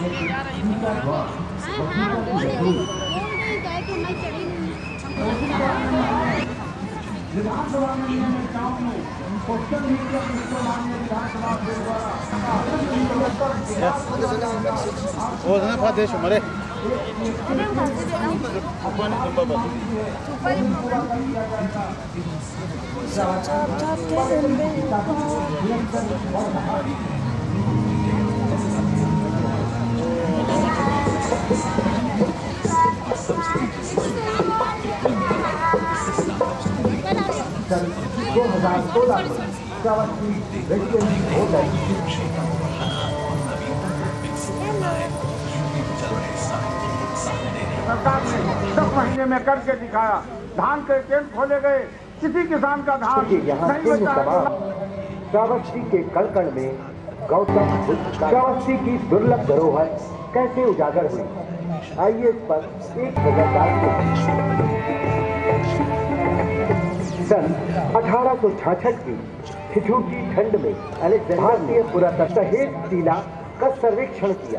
विधानसभा में क्वेश्चन देश मरे सरकार ने 10 महीने में करके दिखाया। धान के केंद्र खोले गए, किसी किसान का धान नहीं बचा। श्रावस्ती के कलकल में गौतम बुद्ध श्रावस्ती की दुर्लभ धरोहर कैसे उजागर हुई, आइए इस पर एक नजर डालते हैं। सन 1866 की ठिठुरती ठंड में भारतीय पुरातत्व सहेज टीला का सर्वेक्षण किया।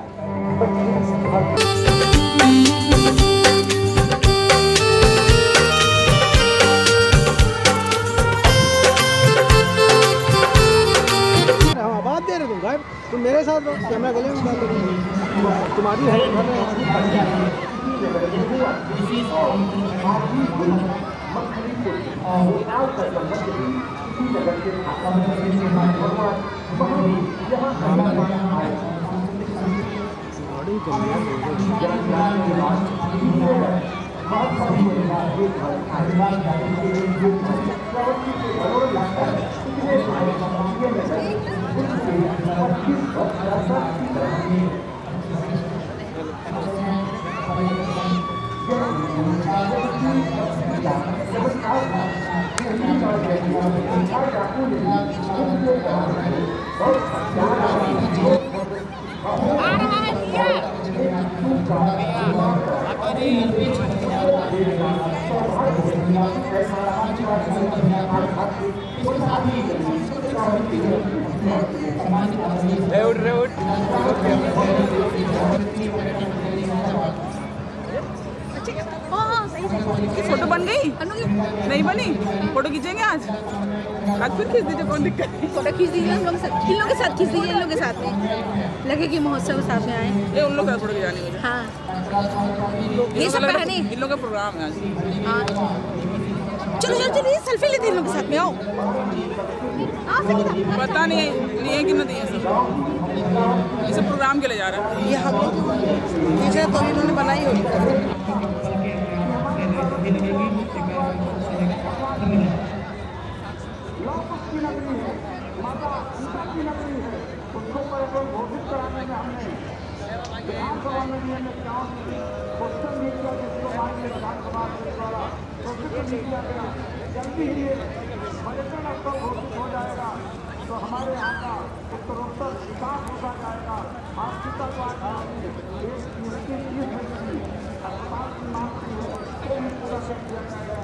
बात दे रहे तुम गायब, तुम मेरे साथ कैमरा गले में बात करोगे, तुम्हारी है फोटो बन गई? नहीं बनी? फोटो खींचेंगे आज फिर खींच दीजिए, कौन दिक्कत है। फोटो खींच दीजिए, हम लोग इन लोग के साथ खींच दीजिए, इन लोग के साथ में लगे कि महोत्सव साथ में आए। ये उन लोग का फोटो खिंचाने मुझे। हाँ, ये सब पहने इन लोग का प्रोग्राम है आज। हाँ, चलो चलो चलिए सेल्फी लेते हैं इन लोग के साथ में। आओ पता नहीं लिए कि नहीं दिए सब, ये सब प्रोग्राम के लिए जा रहा है। ये हम लोग खींचे तो इन्होंने बनाई होगी। घोषित कराने में हमने विधानसभा में भी हमने क्वेश्चन भी किया, जिसको माननीय विधानसभा द्वारा घोषित किया गया। जल्दी ही पर्यटन स्थल घोषित हो जाएगा तो हमारे यहाँ का उत्तरोत्तर विकास होता जाएगा। हॉस्पिटल अस्पताल की मांग की है, उसको भी पूरा कर दिया जाएगा।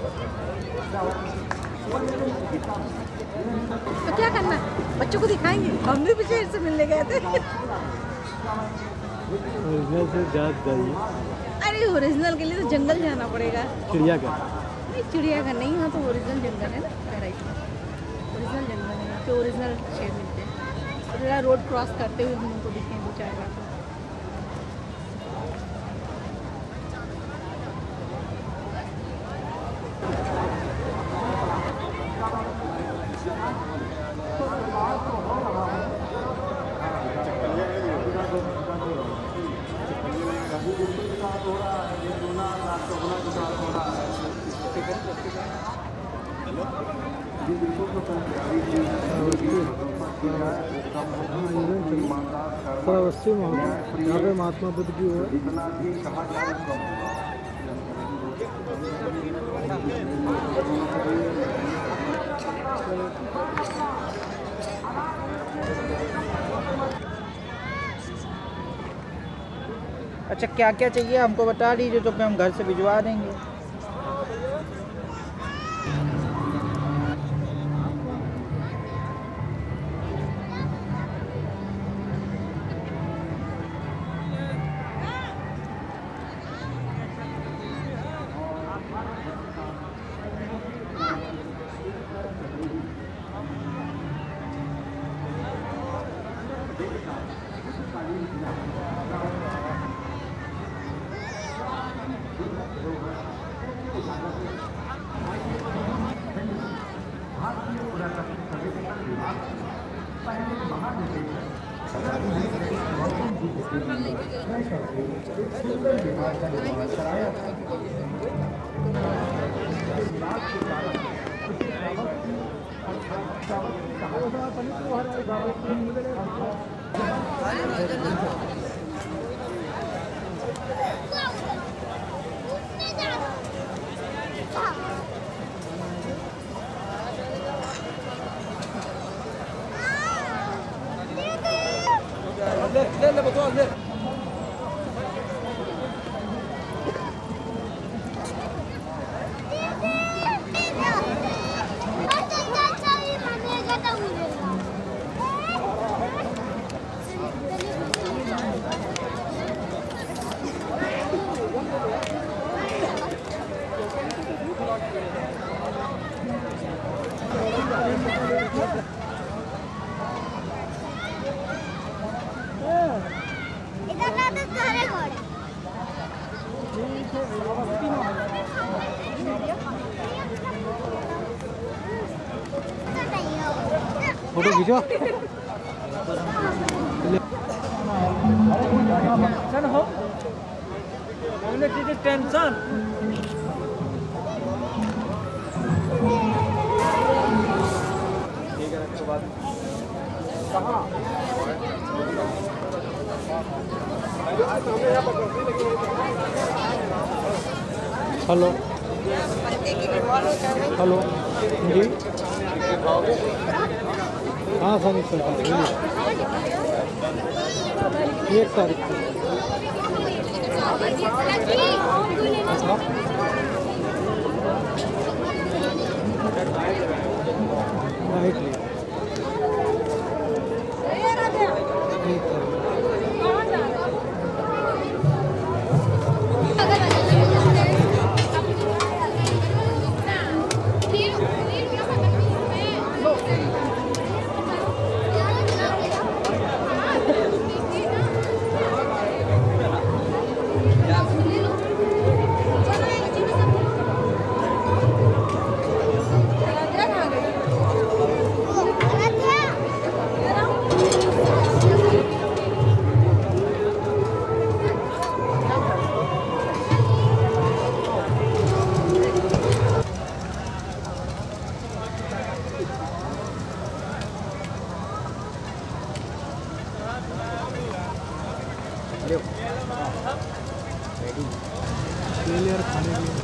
तो क्या करना है, बच्चों को दिखाएंगे। हम भी पीछे से मिलने गए थे। ओरिजिनल से जात जाइए। अरे ओरिजिनल के लिए तो जंगल जाना पड़ेगा। चिड़ियाघर नहीं, चिड़ियाघर नहीं, यहाँ तो ओरिजिनल जंगल है ना, ओरिजिनल जंगल है तो ओरिजिनल शेर मिलते हैं। तो रोड क्रॉस करते हुए हम उनको दिखें 2-4 बार। श्रावस्ती महोत्सव, यहाँ पे महात्मा बुद्ध की वो अच्छा क्या क्या चाहिए हमको बता दीजिए तो फिर हम घर से भिजवा देंगे। सुंदर विभाग का निर्माण कराया फोटो खींचो। टेंशन हो टेंशन हेलो हेलो जी हाँ सर सर बोलिए 1 तारीख को अच्छा राइट ले यार खाने के लिए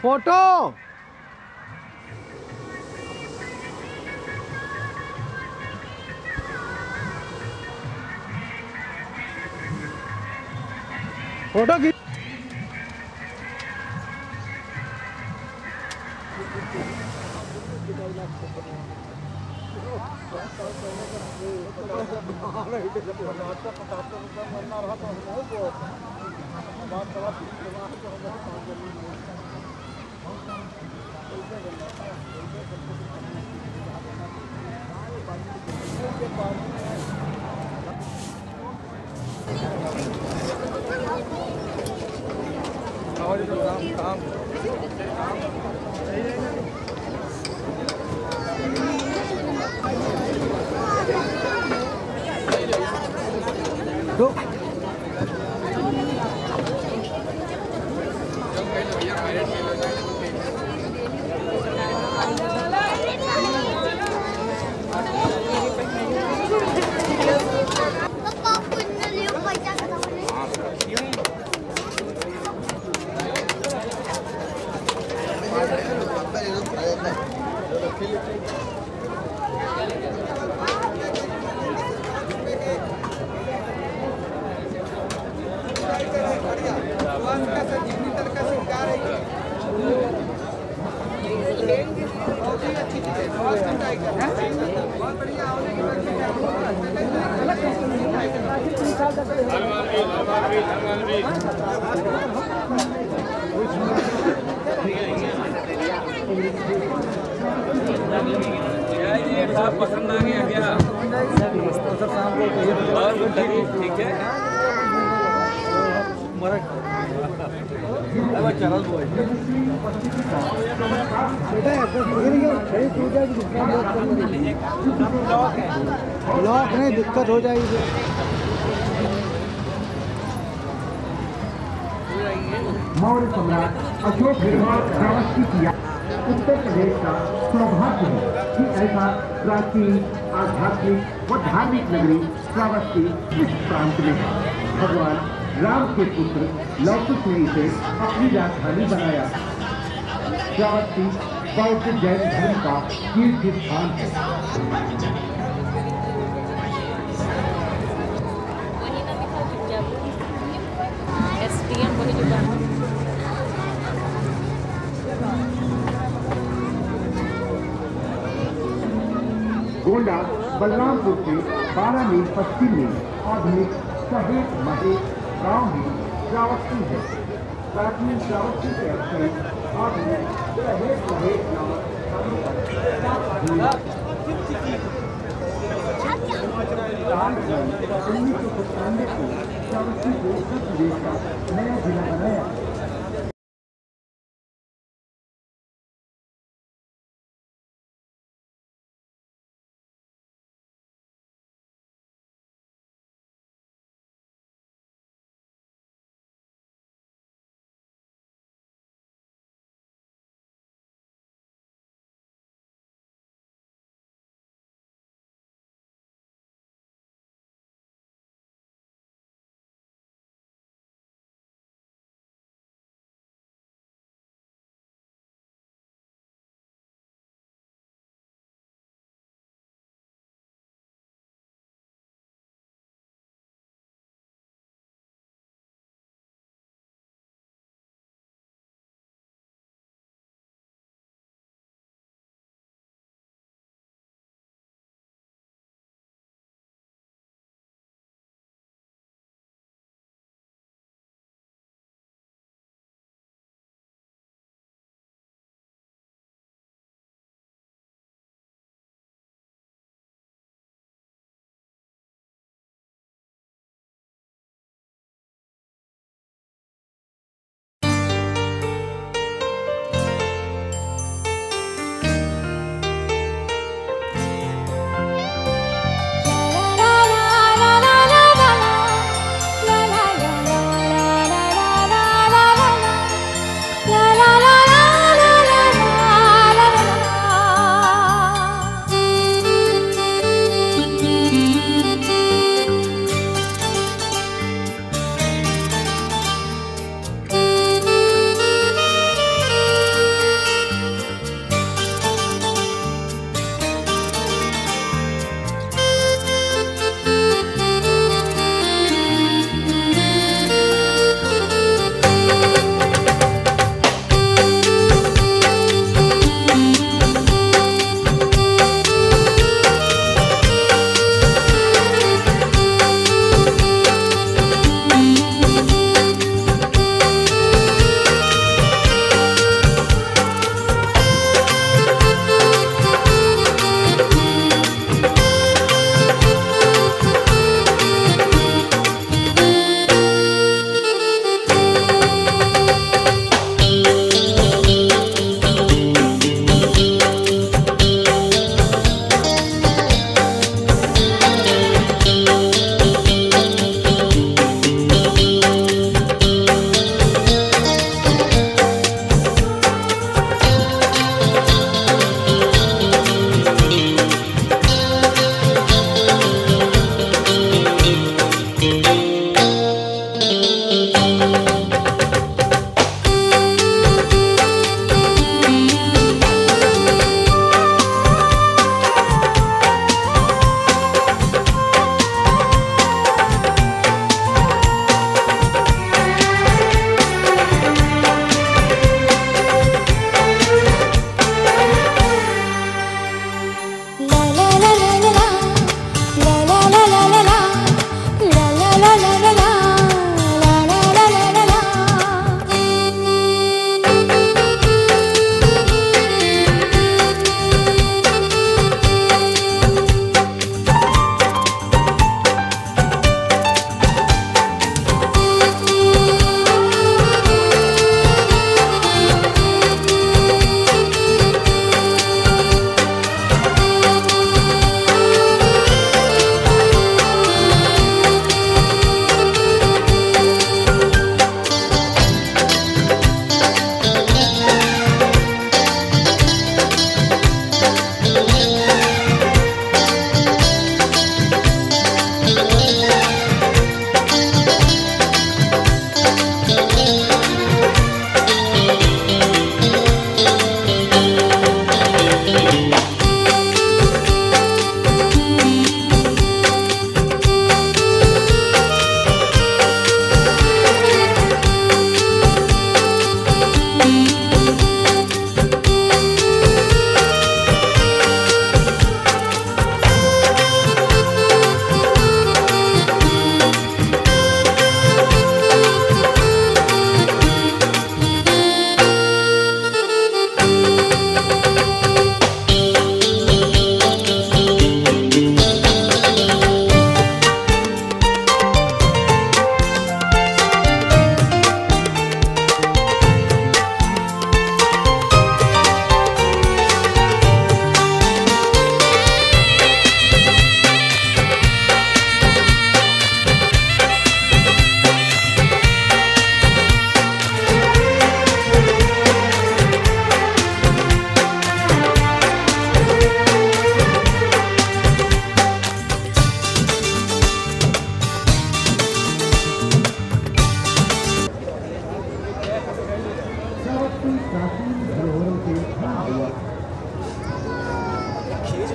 फोटो फोटो खींच। तो पसंद आ गया क्या? सर शाम को ठीक है। लॉक नहीं दिक्कत हो जाएगी। मौर्य सम्राट अशोक श्रावस्ती किया उत्तर प्रदेश का सौभाग्य है कि ऐसा प्राचीन आध्यात्मिक व धार्मिक नगरी श्रावस्ती इस प्रांत में है। भगवान राम के पुत्र लौकिक ने इसे अपनी राजधानी बनाया। श्रावस्ती बौद्ध जैन धर्म का तीर्थ स्थान है। SDM वही जो बना गोंडा बलरामपुर से 12 मील पश्चिम में आधुनिक सहेत महेश गांव में श्रावस्ती है। प्राचीन श्रावस्ती के अक्षर आधुनिक सहेत महेश नामक स्थानों पर 1997 को श्रावस्ती को उत्तर प्रदेश का नया जिला बनाया।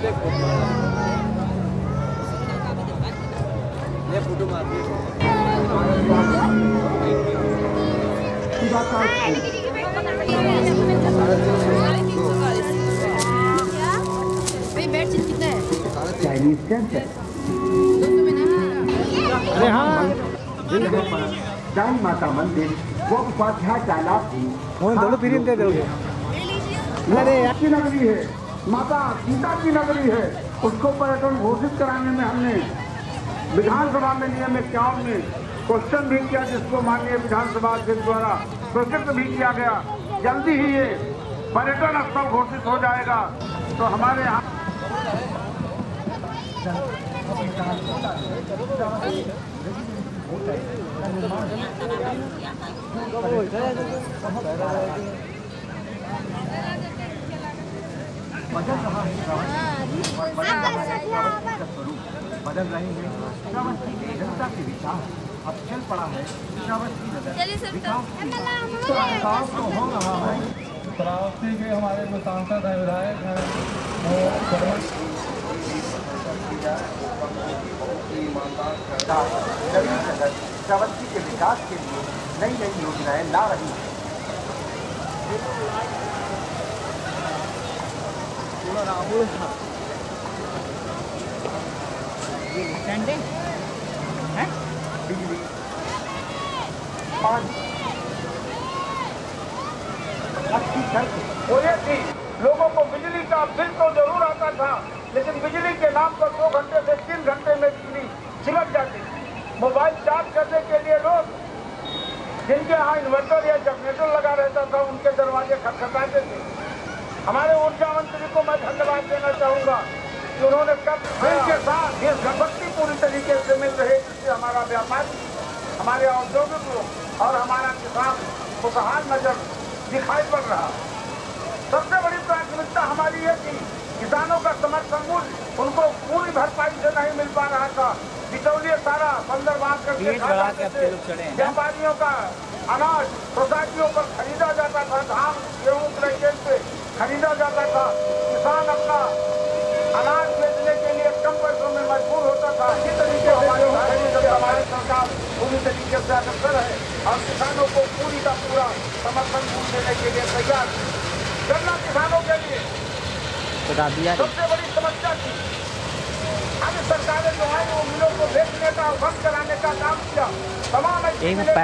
फोटो मार बेडशीट कितना है? चाइनीज सेंटर अरे हाँ दाई माता मंदिर व उपाध्याय तालाब की दोनों फ्री दे दोगे? अरे की नगरी है, माता सीता की नगरी है, उसको पर्यटन घोषित कराने में हमने विधानसभा में नियम 51 में क्वेश्चन भी किया, जिसको माननीय विधानसभा अध्यक्ष द्वारा स्वीकृत भी किया गया। जल्दी ही ये पर्यटन स्थल घोषित हो जाएगा। तो हमारे यहाँ बदल रहा है बदल रहे हैं श्रावस्ती की जनता के विचार। अब चल पड़ा है श्रावस्ती नगर विकास तो हो रहा है। श्रावस्ती के हमारे जो सांसद हैं, विधायक हैं, नगर श्रावस्ती के विकास के लिए नई नई योजनाएं ला रही है। बिजली, पानी, अच्छी सड़कें वो ये थी, लोगों को बिजली का बिल तो जरूर आता था, लेकिन बिजली के नाम पर 2 घंटे से 3 घंटे में बिजली चिलक जाती थी। मोबाइल चार्ज करने के लिए लोग जिनके यहाँ इन्वर्टर या जनरेटर लगा रहता था, उनके दरवाजे खटखटाते थे। हमारे ऊर्जा मंत्री को मैं धन्यवाद देना चाहूंगा कि उन्होंने कब के साथ ये संपत्ति पूरी तरीके से मिल रही, जिससे हमारा व्यापारी, हमारे औद्योगिक लोग और हमारा किसान खुशहाल नजर दिखाई पड़ रहा। सबसे बड़ी प्राथमिकता हमारी है कि किसानों का समर्थन मूल्य उनको पूरी भरपाई से नहीं मिल पा रहा था। बिचौलिए सारा बंदरबाज करके व्यापारियों का अनाज सोसाइटियों पर खरीदा जाता था, धान गेहूं क्रेन से खरीदा जाता था। किसान अपना अनाज बेचने के लिए कम पैसों में मजबूर होता था। इसी तरीके से हमारी सरकार पूरी तरीके से अग्रसर है और किसानों को पूरी का पूरा समर्थन मूल्य देने के लिए तैयार है। गन्ना किसानों के लिए सबसे बड़ी समस्या थी। अब सरकारें जो है वो मिलों को बेचने का बंद कराने का काम किया। तमाम और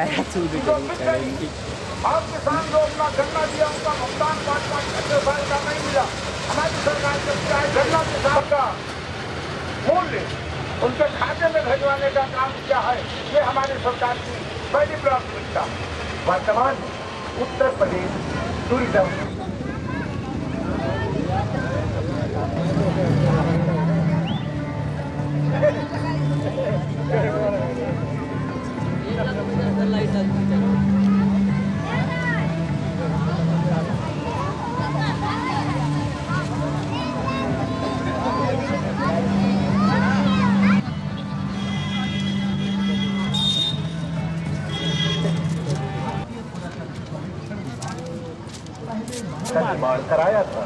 किसान जो अपना गन्ना दिया उनका भुगतान 5-5 साल का नहीं मिला। हमारी सरकार ने किया है गन्ना किसान का मूल्य उनके खाते में भिजवाने का काम किया है। ये हमारी सरकार की पहली प्राथमिकता। वर्तमान उत्तर प्रदेश टूरिज्म का निर्माण कराया था।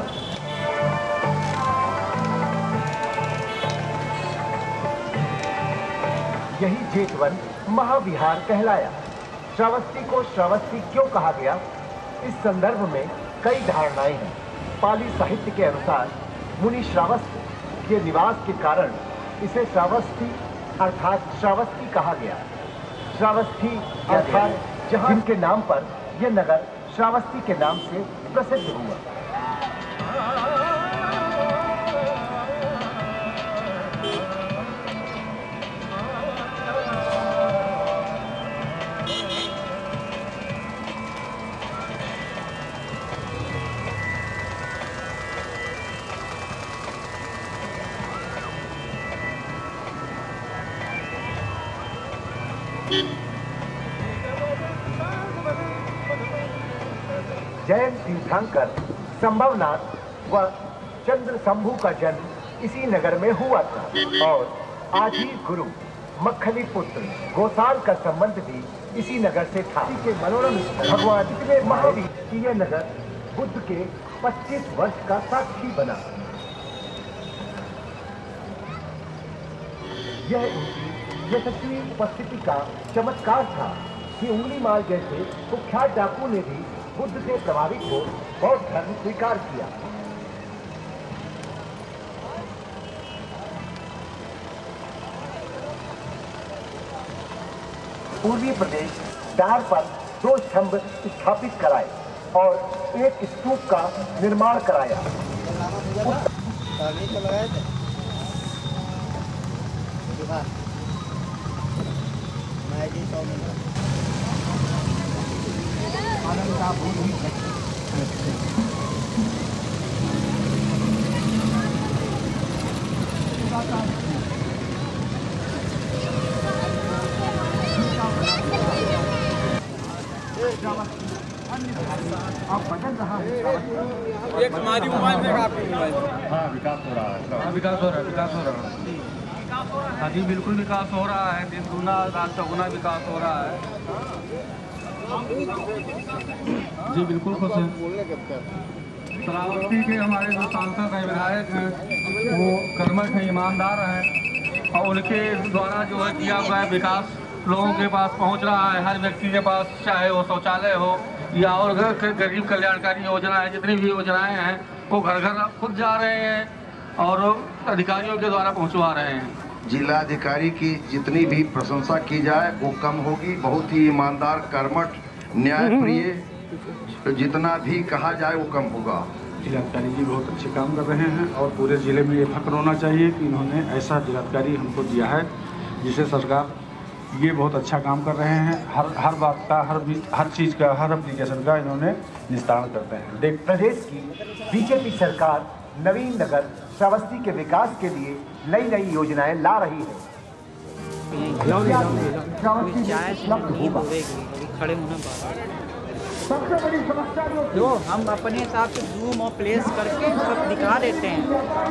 यही जेतवन महाविहार कहलाया। श्रावस्ती को श्रावस्ती क्यों कहा गया? इस संदर्भ में कई धारणाएं हैं। पाली साहित्य के अनुसार मुनि श्रावस्ती के निवास के कारण इसे श्रावस्ती अर्थात श्रावस्ती कहा गया। श्रावस्ती अर्थात जहां जिनके नाम पर यह नगर श्रावस्ती के नाम से प्रसिद्ध हुआ। जैन तीर्थंकर संभवनाथ व चंद्र शंभु का जन्म इसी नगर में हुआ था और आजी गुरु मक्खली पुत्र गोसाल का संबंध भी इसी नगर से था। के मनोरम भगवान इतने महावीर कि यह नगर बुद्ध के 25 वर्ष का साक्षी बना। यह उनकी यशस्वी उपस्थिति का चमत्कार था कि उंगली माल जैसे कुख्यात डाकू ने भी बुद्ध से प्रभावित हो बौद्ध धर्म स्वीकार किया। पूर्वी प्रदेश डार पर 2 स्तंभ स्थापित कराए और एक स्तूप का निर्माण कराया। ये हमारी मोबाइल में आपकी मोबाइल। हाँ, विकास हो रहा है। विकास हो रहा है। हाँ जी, बिल्कुल विकास हो रहा है। दिन दूना रात चौगुना विकास हो रहा है। जी बिल्कुल खुश हैं। श्रावस्ती के हमारे जो सांसद हैं, विधायक हैं, वो कर्मठ हैं, ईमानदार हैं और उनके द्वारा जो है किया हुआ है विकास लोगों के पास पहुंच रहा है। हर व्यक्ति के पास, चाहे वो शौचालय हो या और गरीब कल्याणकारी योजनाएं, जितनी भी योजनाएं हैं वो घर घर खुद जा रहे हैं और अधिकारियों के द्वारा पहुंचवा रहे हैं। जिलाधिकारी की जितनी भी प्रशंसा की जाए वो कम होगी। बहुत ही ईमानदार, कर्मठ, न्यायप्रिय, जितना भी कहा जाए वो कम होगा। जिलाधिकारी जी बहुत अच्छे काम कर रहे हैं और पूरे ज़िले में ये फक्र होना चाहिए कि इन्होंने ऐसा जिलाधिकारी हमको दिया है जिसे सरकार ये बहुत अच्छा काम कर रहे हैं। हर बात का, हर चीज़ का, हर एप्लीकेशन का इन्होंने निस्तारण करते हैं। प्रदेश की बीजेपी सरकार नवीन नगर श्रावस्ती के विकास के लिए नई नई योजनाएं ला रही है। श्रावस्ती उपलब्ध होगा। खड़े होने सबसे बड़ी समस्या जो हम अपने हिसाब से जूम और प्लेस करके सब दिखा देते हैं।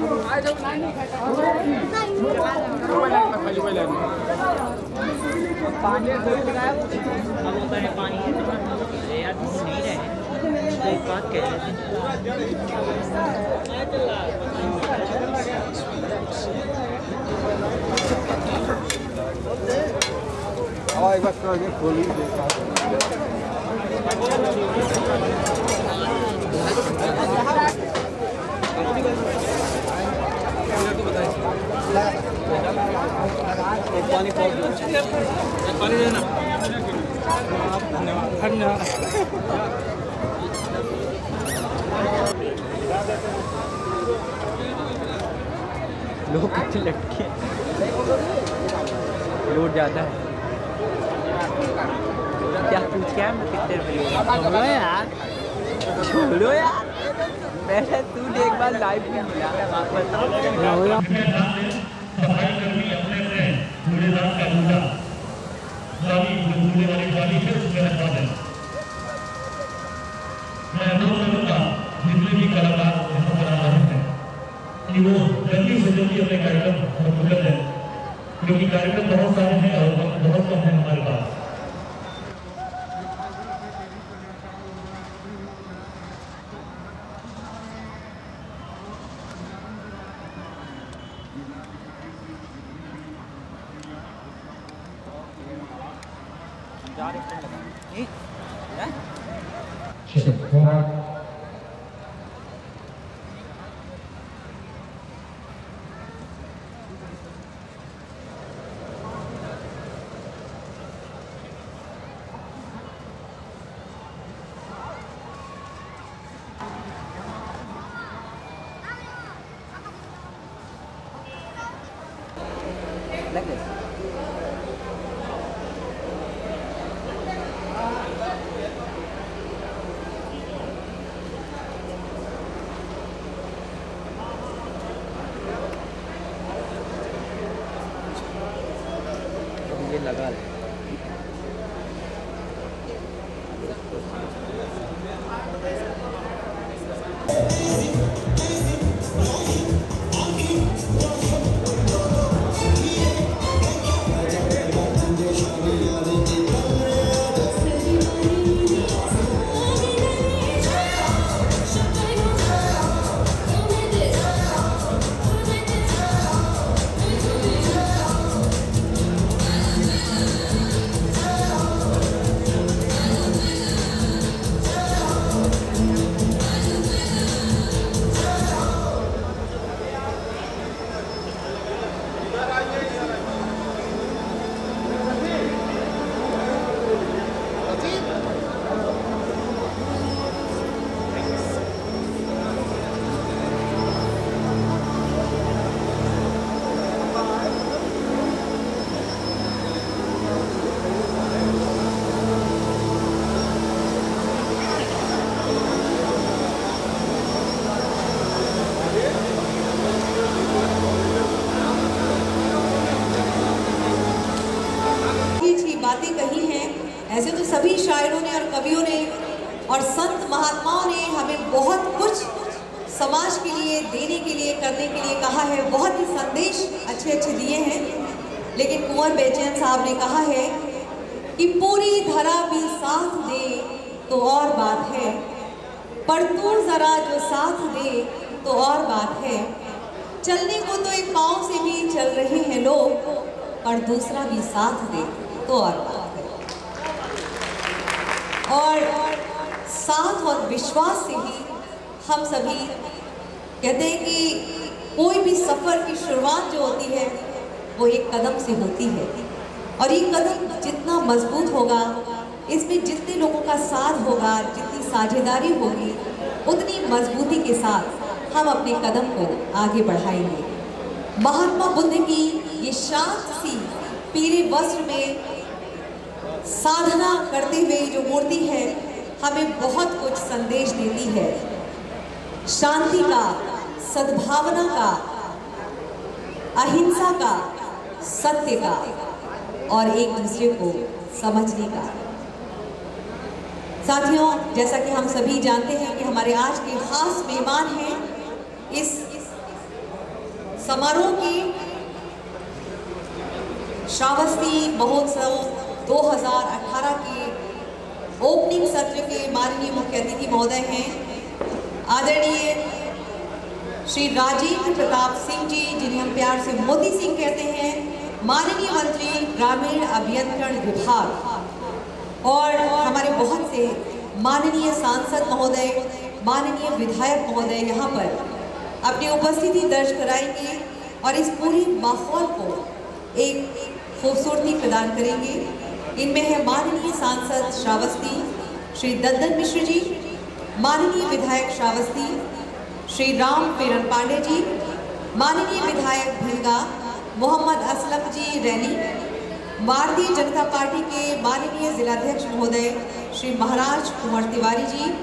पानी होता है, पानी यार नहीं रहे तो एक बात कह रहे एक बार खोली पानी देना। धन्यवाद। लोग कितने लटके लोड ज़्यादा है। क्या पूछ क्या है कितने रुपये यार, छोड़ो यार। मैंने तू एक बार लाइव में मिला जितने भी कलाकार कि वो जल्दी से जल्दी अपने कार्यक्रम पूर्ण करें, क्योंकि कार्यक्रम बहुत सारे हैं और बहुत कम है हमारे पास। ये लगा ले। कवियों ने और संत महात्माओं ने हमें बहुत कुछ समाज के लिए, देने के लिए, करने के लिए कहा है। बहुत ही संदेश अच्छे अच्छे दिए हैं। लेकिन कुंवर बेचैन साहब ने कहा है कि पूरी धरा भी साथ दे तो और बात है, पर तू जरा जो साथ दे तो और बात है। चलने को तो एक पाँव से भी चल रहे हैं लोग, पर दूसरा भी साथ दे तो और बात है। और साथ और विश्वास से ही हम सभी कहते हैं कि कोई भी सफ़र की शुरुआत जो होती है वो एक कदम से होती है, और ये कदम जितना मजबूत होगा, इसमें जितने लोगों का साथ होगा, जितनी साझेदारी होगी, उतनी मजबूती के साथ हम अपने कदम को आगे बढ़ाएंगे। महात्मा बुद्ध की ये शांत सी पीले वस्त्र में साधना करते हुए जो मूर्ति है, हमें बहुत कुछ संदेश देती है। शांति का, सद्भावना का, अहिंसा का, सत्य का और एक दूसरे को समझने का। साथियों, जैसा कि हम सभी जानते हैं कि हमारे आज के खास मेहमान हैं इस समारोह के श्रावस्ती महोत्सव 2018 के ओपनिंग सत्र के माननीय मुख्य अतिथि महोदय हैं आदरणीय श्री राजेंद्र प्रताप सिंह जी, जिन्हें हम प्यार से मोदी सिंह कहते हैं, माननीय मंत्री ग्रामीण अभियंत्रण विभाग, और हमारे बहुत से माननीय सांसद महोदय, माननीय विधायक महोदय यहाँ पर अपनी उपस्थिति दर्ज कराएंगे और इस पूरी माहौल को एक खूबसूरती प्रदान करेंगे। इनमें है माननीय सांसद श्रावस्ती श्री दद्दन मिश्र जी, माननीय विधायक श्रावस्ती श्री राम पेरन पांडे जी, माननीय विधायक भिलगा मोहम्मद असलम जी रैनी, भारतीय जनता पार्टी के माननीय जिलाध्यक्ष महोदय श्री महाराज कुमार तिवारी जी,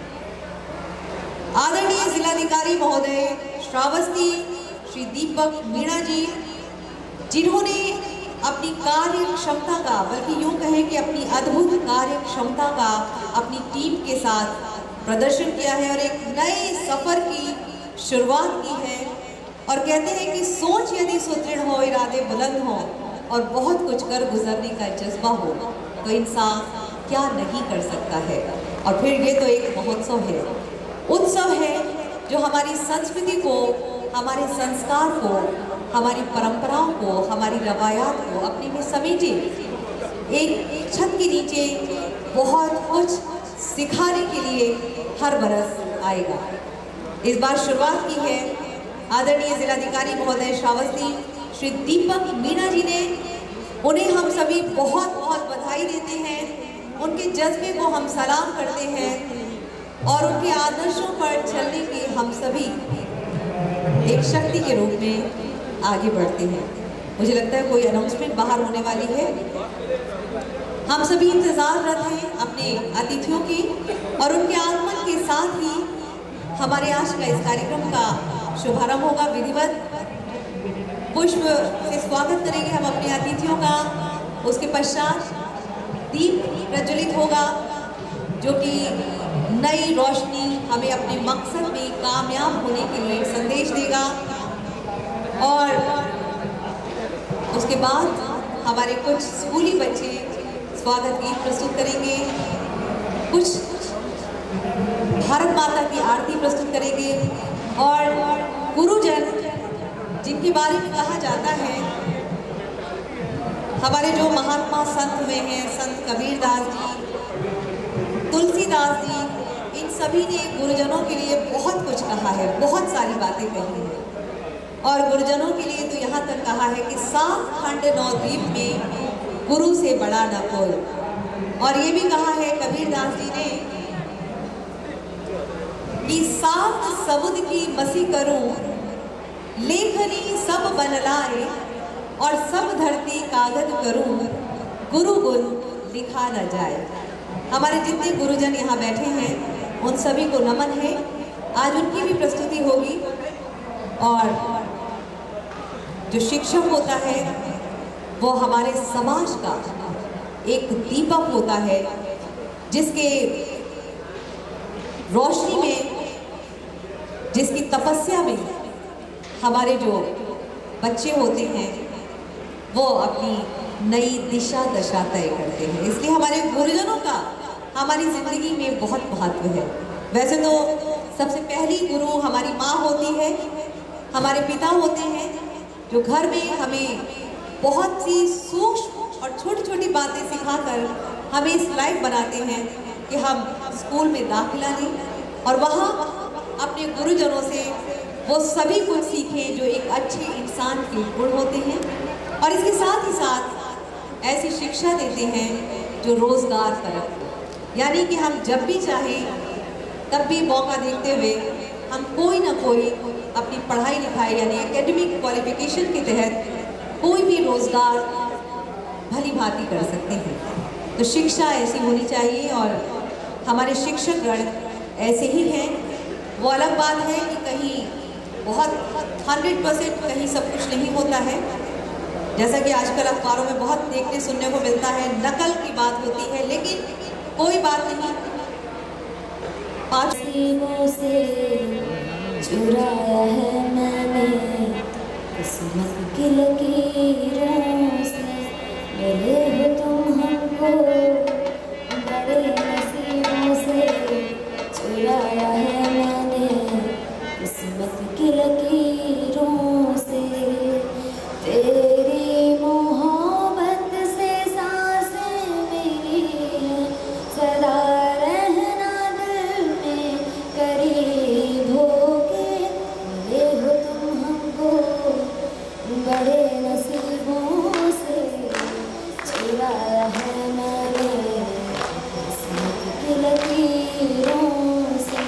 आदरणीय जिलाधिकारी महोदय श्रावस्ती श्री दीपक मीणा जी, जिन्होंने अपनी कार्य क्षमता का, बल्कि यूँ कहें कि अपनी अद्भुत कार्य क्षमता का अपनी टीम के साथ प्रदर्शन किया है और एक नए सफ़र की शुरुआत की है। और कहते हैं कि सोच यदि सुदृढ़ हो, इरादे बुलंद हों और बहुत कुछ कर गुजरने का जज्बा हो, तो इंसान क्या नहीं कर सकता है। और फिर ये तो एक महोत्सव है, उत्सव है, जो हमारी संस्कृति को, हमारे संस्कार को, हमारी परंपराओं को, हमारी रवायात को अपने में समेटे एक छत के नीचे बहुत कुछ सिखाने के लिए हर बरस आएगा। इस बार शुरुआत की है आदरणीय जिलाधिकारी महोदय श्रावस्ती श्री दीपक मीणा जी ने। उन्हें हम सभी बहुत बहुत बधाई देते हैं, उनके जज्बे को हम सलाम करते हैं और उनके आदर्शों पर चलने के हम सभी एक शक्ति के रूप में आगे बढ़ते हैं। मुझे लगता है कोई अनाउंसमेंट बाहर होने वाली है। हम सभी इंतजाररत हैं अपने अतिथियों की, और उनके आगमन के साथ ही हमारे आज का इस कार्यक्रम का शुभारंभ होगा। विधिवत पुष्प से स्वागत करेंगे हम अपने अतिथियों का। उसके पश्चात दीप प्रज्वलित होगा, जो कि नई रोशनी हमें अपने मकसद में कामयाब होने के लिए संदेश देगा। और उसके बाद हमारे कुछ स्कूली बच्चे स्वागत गीत प्रस्तुत करेंगे, कुछ भारत माता की आरती प्रस्तुत करेंगे, और गुरुजन जिनके बारे में कहा जाता है, हमारे जो महात्मा संत हुए हैं, संत कबीरदास जी, तुलसीदास जी, इन सभी ने गुरुजनों के लिए बहुत कुछ कहा है, बहुत सारी बातें कही हैं। और गुरुजनों के लिए तो यहाँ तक कहा है कि 7 खंड 9 द्वीप में गुरु से बड़ा न कोई। और ये भी कहा है कबीरदास जी ने कि 7 समुद्र की मसी करूं, लेखनी सब बन लाए, और सब धरती कागज करूं, गुरु गुण लिखा न जाए। हमारे जितने गुरुजन यहाँ बैठे हैं उन सभी को नमन है। आज उनकी भी प्रस्तुति होगी, और जो शिक्षक होता है वो हमारे समाज का एक दीपक होता है, जिसके रोशनी में, जिसकी तपस्या में हमारे जो बच्चे होते हैं वो अपनी नई दिशा दशा तय करते हैं। इसलिए हमारे गुरुजनों का हमारी जिंदगी में बहुत महत्व है। वैसे तो सबसे पहली गुरु हमारी माँ होती है, हमारे पिता होते हैं, जो घर में हमें बहुत सी सूक्ष्म और छोटी छोटी बातें सिखाकर हमें इस लायक बनाते हैं कि हम स्कूल में दाखिला लें और वहाँ अपने गुरुजनों से वो सभी कुछ सीखें जो एक अच्छे इंसान के गुण होते हैं, और इसके साथ ही साथ ऐसी शिक्षा देते हैं जो रोजगार परक, यानी कि हम जब भी चाहें तब भी मौका देखते हुए हम कोई ना कोई अपनी पढ़ाई लिखाई यानी एकेडमिक क्वालिफिकेशन के तहत कोई भी रोजगार भली भांति कर सकते हैं। तो शिक्षा ऐसी होनी चाहिए और हमारे शिक्षकगण ऐसे ही हैं। वो अलग बात है कि कहीं बहुत 100% कहीं सब कुछ नहीं होता है, जैसा कि आजकल अखबारों में बहुत देखने सुनने को मिलता है, नकल की बात होती है, लेकिन कोई बात नहीं। नसीबों से चुराया है मैंने किस्मत की लकीरों से, मिले हो तुम हमको बड़े नसीबों से, चुराया है मैंने किस्मत की लकीरों से, तेरी मोहब्बत से सांसें मेरी हैं सदा रहना दिल में करीब होके, मिले हो तुम हमको बड़े नसीबों से, चुराया है मैंने किस्मत की लकीरों से।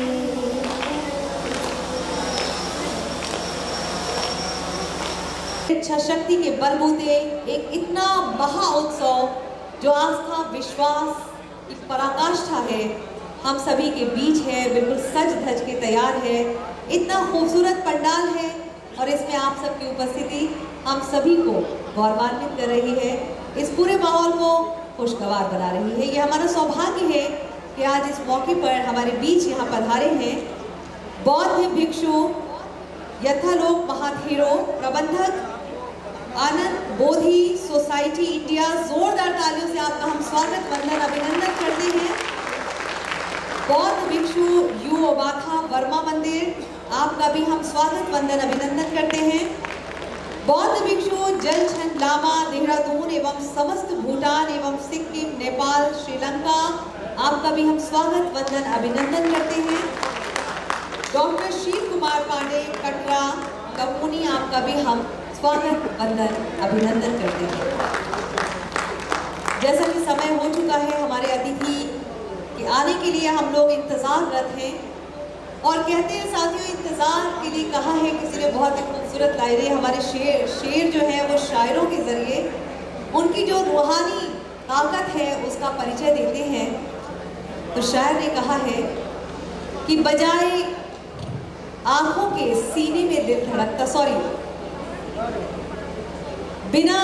इच्छा शक्ति के बलबूते एक इतना महा उत्सव जो आस्था विश्वास की पराकाष्ठा है हम सभी के बीच है, बिल्कुल सज धज के तैयार है। इतना खूबसूरत पंडाल है और इसमें आप सबकी उपस्थिति हम सभी को गौरवान्वित कर रही है, इस पूरे माहौल को खुशगवार बना रही है। ये हमारा सौभाग्य है कि आज इस मौके पर हमारे बीच यहाँ पधारे हैं बौद्ध भिक्षु यथालोक महाथेरो प्रबंधक आनंद बोधि सोसाइटी इंडिया। जोरदार तालियों से आपका हम स्वागत वंदन अभिनंदन करते हैं। बौद्ध भिक्षु यू ओबाखा वर्मा मंदिर, आपका भी हम स्वागत वंदन अभिनंदन करते हैं। बौद्ध भिक्षु जलछन लामा देहरादून एवं समस्त भूटान एवं सिक्किम नेपाल श्रीलंका, आपका भी हम स्वागत वंदन अभिनंदन करते हैं। डॉक्टर शिव कुमार पांडे कटरा कपूनी, आपका भी हम स्वागत वंदन अभिनंदन करते हैं। जैसा कि समय हो चुका है, हमारे अतिथि के आने के लिए हम लोग इंतजाररत हैं और कहते हैं साथियों, इंतजार के लिए कहा है किसी ने बहुत ही खूबसूरत लाइनें। हमारे शेर जो है वो शायरों के जरिए उनकी जो रूहानी ताकत है उसका परिचय देते हैं। तो शायर ने कहा है कि बजाय आंखों के सीने में दिल धड़कता, बिना,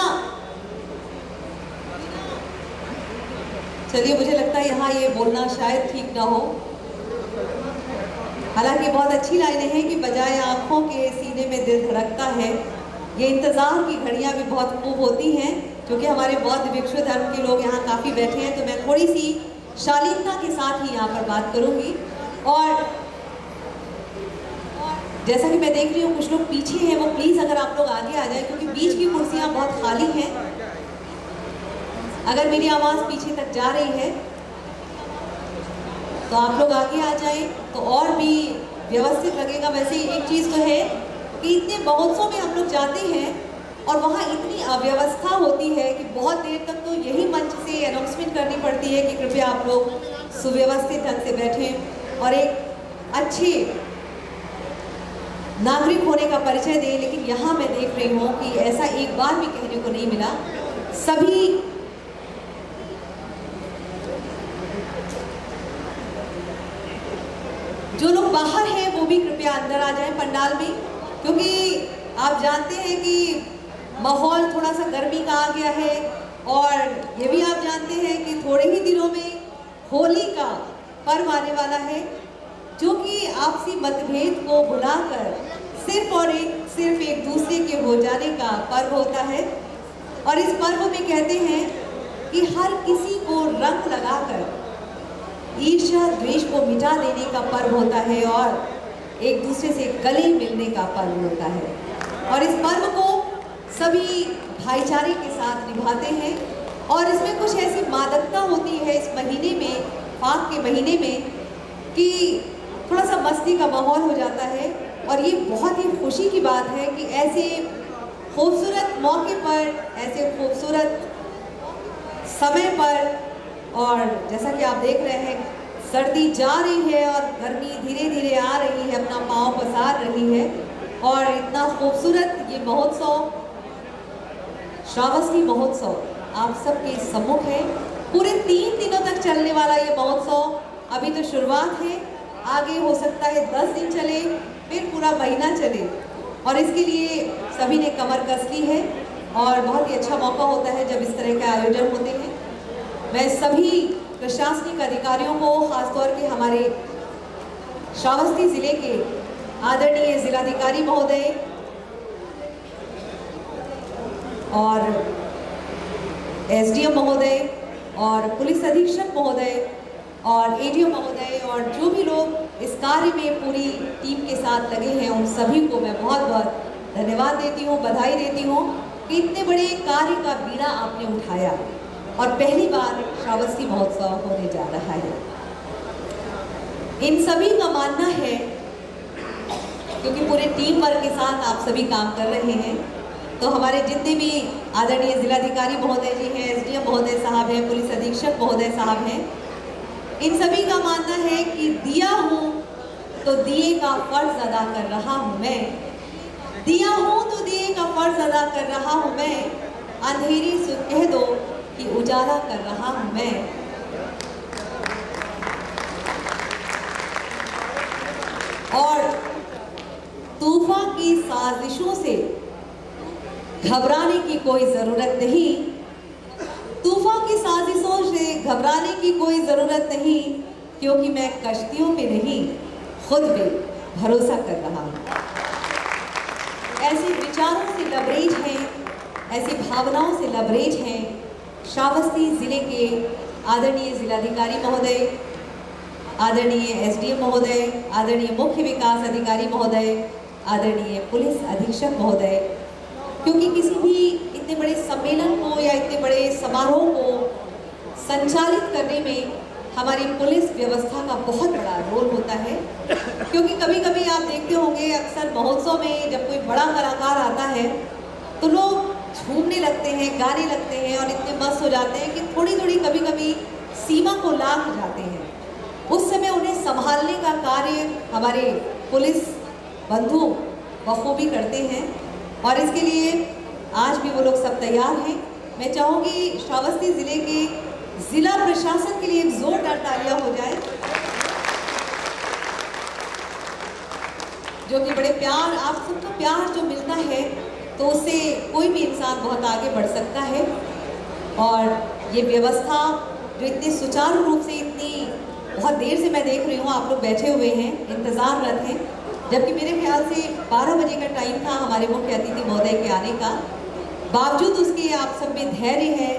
चलिए मुझे लगता है यहाँ ये बोलना शायद ठीक ना हो, हालांकि बहुत अच्छी लाइनें हैं कि बजाय आंखों के सीने में दिल धड़कता है। ये इंतजार की घड़ियाँ भी बहुत खूब होती हैं, क्योंकि हमारे बौद्ध भिक्षु धर्म के लोग यहाँ काफ़ी बैठे हैं, तो मैं थोड़ी सी शालीनता के साथ ही यहाँ पर बात करूँगी। और जैसा कि मैं देख रही हूँ कुछ लोग पीछे हैं, वो प्लीज़ अगर आप लोग आगे आ जाएं, क्योंकि बीच की कुर्सियाँ बहुत खाली हैं। अगर मेरी आवाज़ पीछे तक जा रही है तो आप लोग आगे आ जाएं तो और भी व्यवस्थित लगेगा। वैसे एक चीज़ तो है कि इतने महोत्सव में हम लोग जाते हैं और वहाँ इतनी अव्यवस्था होती है कि बहुत देर तक तो यही मंच से अनाउंसमेंट करनी पड़ती है कि कृपया आप लोग सुव्यवस्थित ढंग से बैठें और एक अच्छे नागरिक होने का परिचय दें। लेकिन यहाँ मैं देख रही हूँ कि ऐसा एक बार भी कहने को नहीं मिला। सभी जो लोग बाहर हैं वो भी कृपया अंदर आ जाएं पंडाल में, क्योंकि आप जानते हैं कि माहौल थोड़ा सा गर्मी का आ गया है और ये भी आप जानते हैं कि थोड़े ही दिनों में होली का पर्व आने वाला है, जो कि आपसी मतभेद को भुलाकर सिर्फ एक दूसरे के हो जाने का पर्व होता है। और इस पर्व में कहते हैं कि हर किसी को रंग लगाकर ईर्ष्या द्वेष को मिटा देने का पर्व होता है और एक दूसरे से गले मिलने का पर्व होता है। और इस पर्व को सभी भाईचारे के साथ निभाते हैं और इसमें कुछ ऐसी मादकता होती है इस महीने में, फाग के महीने में, कि थोड़ा सा मस्ती का माहौल हो जाता है। और ये बहुत ही खुशी की बात है कि ऐसे खूबसूरत मौके पर, ऐसे खूबसूरत समय पर, और जैसा कि आप देख रहे हैं सर्दी जा रही है और गर्मी धीरे धीरे आ रही है, अपना पाँव पसार रही है, और इतना खूबसूरत ये महोत्सव, श्रावस्ती महोत्सव आप सबके सम्मुख है। पूरे 3 दिनों तक चलने वाला ये महोत्सव अभी तो शुरुआत है, आगे हो सकता है 10 दिन चले, फिर पूरा महीना चले, और इसके लिए सभी ने कमर कस ली है और बहुत ही अच्छा मौका होता है जब इस तरह के आयोजन होते हैं। मैं सभी प्रशासनिक अधिकारियों को, खासतौर के हमारे श्रावस्ती जिले के आदरणीय जिलाधिकारी महोदय और एसडीएम महोदय और पुलिस अधीक्षक महोदय और एडीओ महोदय और जो भी लोग इस कार्य में पूरी टीम के साथ लगे हैं, उन सभी को मैं बहुत बहुत धन्यवाद देती हूँ, बधाई देती हूँ कि इतने बड़े कार्य का बीड़ा आपने उठाया और पहली बार श्रावस्ती महोत्सव होने जा रहा है। इन सभी का मानना है, क्योंकि पूरे टीम वर्क के साथ आप सभी काम कर रहे हैं, तो हमारे जितने भी आदरणीय जिलाधिकारी महोदय जी हैं, एसडीएम महोदय साहब हैं, पुलिस अधीक्षक महोदय साहब हैं, इन सभी का मानना है कि दिया हूँ तो दिए का फर्ज अदा कर रहा हूँ मैं, दिया हूँ तो दिए का फर्ज अदा कर रहा हूँ मैं, अंधेरी से कह दो कि उजाला कर रहा हूँ मैं। और तूफान की साजिशों से घबराने की कोई ज़रूरत नहीं, तूफान की साजिशों से घबराने की कोई ज़रूरत नहीं, क्योंकि मैं कश्तियों पे नहीं खुद पे भरोसा कर रहा हूँ। ऐसे विचारों से लबरेज हैं, ऐसी भावनाओं से लबरेज हैं श्रावस्ती ज़िले के आदरणीय जिलाधिकारी महोदय, आदरणीय एसडीएम महोदय, आदरणीय मुख्य विकास अधिकारी महोदय, आदरणीय पुलिस अधीक्षक महोदय, क्योंकि किसी भी इतने बड़े सम्मेलन को या इतने बड़े समारोह को संचालित करने में हमारी पुलिस व्यवस्था का बहुत बड़ा रोल होता है। क्योंकि कभी कभी आप देखते होंगे, अक्सर महोत्सव में जब कोई बड़ा कलाकार आता है तो लोग झूमने लगते हैं, गाने लगते हैं और इतने मस्त हो जाते हैं कि थोड़ी थोड़ी कभी कभी सीमा को लांघ जाते हैं। उस समय उन्हें संभालने का कार्य हमारे पुलिस बंधु बखूबी करते हैं और इसके लिए आज भी वो लोग सब तैयार हैं। मैं चाहूँगी श्रावस्ती ज़िले के ज़िला प्रशासन के लिए एक जोरदार तालियां हो जाए, जो कि बड़े प्यार, आप सबको प्यार जो मिलता है तो उससे कोई भी इंसान बहुत आगे बढ़ सकता है। और ये व्यवस्था जो इतनी सुचारू रूप से, इतनी बहुत देर से मैं देख रही हूँ आप लोग बैठे हुए हैं, इंतज़ाररत हैं, जबकि मेरे ख्याल से 12 बजे का टाइम था हमारे मुख्य अतिथि महोदय के आने का, बावजूद उसके आप सब में धैर्य है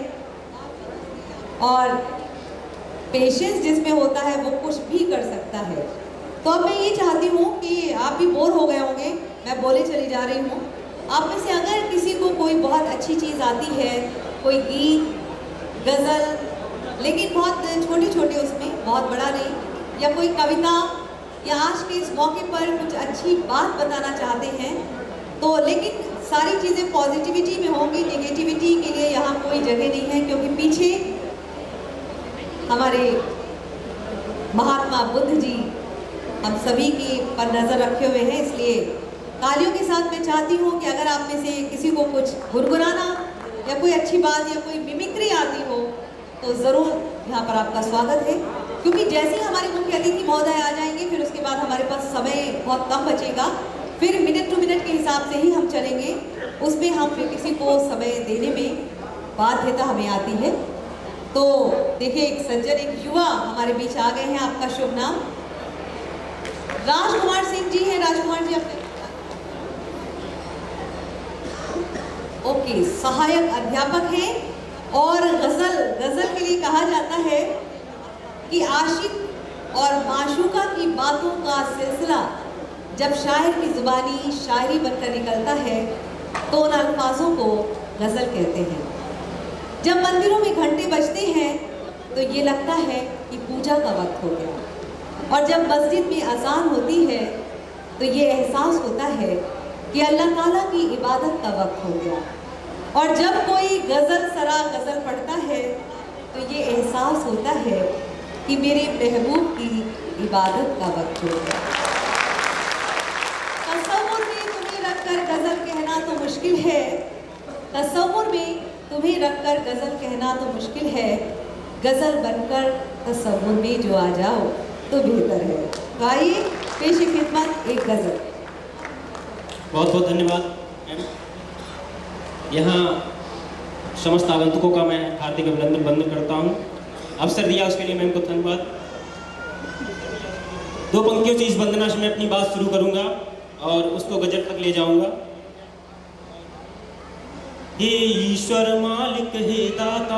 और पेशेंस जिसमें होता है वो कुछ भी कर सकता है। तो अब मैं ये चाहती हूँ कि आप भी बोर हो गए होंगे, मैं बोले चली जा रही हूँ। आप में से अगर किसी को कोई बहुत अच्छी चीज़ आती है, कोई गीत, गज़ल, लेकिन बहुत छोटे छोटे उसमें, बहुत बड़ा नहीं, या कोई कविता, या आज के इस मौके पर कुछ अच्छी बात बताना चाहते हैं, तो लेकिन सारी चीज़ें पॉजिटिविटी में होंगी, नेगेटिविटी के लिए यहाँ कोई जगह नहीं है, क्योंकि पीछे हमारे महात्मा बुद्ध जी हम सभी की पर नज़र रखे हुए हैं। इसलिए तालियों के साथ मैं चाहती हूँ कि अगर आप में से किसी को कुछ गुनगुनाना या कोई अच्छी बात या कोई मिमिक्री आती हो तो ज़रूर यहाँ पर आपका स्वागत है, क्योंकि जैसे ही हमारे मुख्य अतिथि महोदय आ जाएंगे फिर उसके बाद हमारे पास समय बहुत कम बचेगा, फिर मिनट टू मिनट के हिसाब से ही हम चलेंगे, उसमें हम किसी को समय देने में बाध्यता हमें आती है। तो देखिए एक सज्जन, एक युवा हमारे बीच आ गए हैं। आपका शुभ नाम? राजकुमार सिंह जी हैं। राजकुमार जी अपने ओके, सहायक अध्यापक हैं और गजल के लिए कहा जाता है कि आशिक और माशूका की बातों का सिलसिला जब शायर की जुबानी शायरी बनकर निकलता है तो उन अल्फाजों को गजल कहते हैं। जब मंदिरों में घंटे बजते हैं तो ये लगता है कि पूजा का वक्त हो गया, और जब मस्जिद में अजान होती है तो ये एहसास होता है कि अल्लाह ताला की इबादत का वक्त हो गया, और जब कोई गजल सरा गजल पढ़ता है तो ये एहसास होता है कि मेरे महबूब की इबादत का वक्त हो गया। तसव्वुर में तुम्हें रखकर गजल कहना तो मुश्किल है, तसव्वुर में तुम्हें रखकर गजल कहना तो मुश्किल है, गजल बनकर तसव्वुर में जो आ जाओ तो बेहतर है। तो आइए पेश खिदमत एक गजल। बहुत बहुत धन्यवाद। यहाँ समस्त आगंतुकों का मैं हार्दिक अभिनंदन करता हूँ। अवसर दिया उसके लिए मैं इनको धन्यवाद। दो पंक्तियों से इस वंदना से मैं अपनी बात शुरू करूंगा और उसको गजल तक ले जाऊंगा। हे ईश्वर मालिक हे दाता,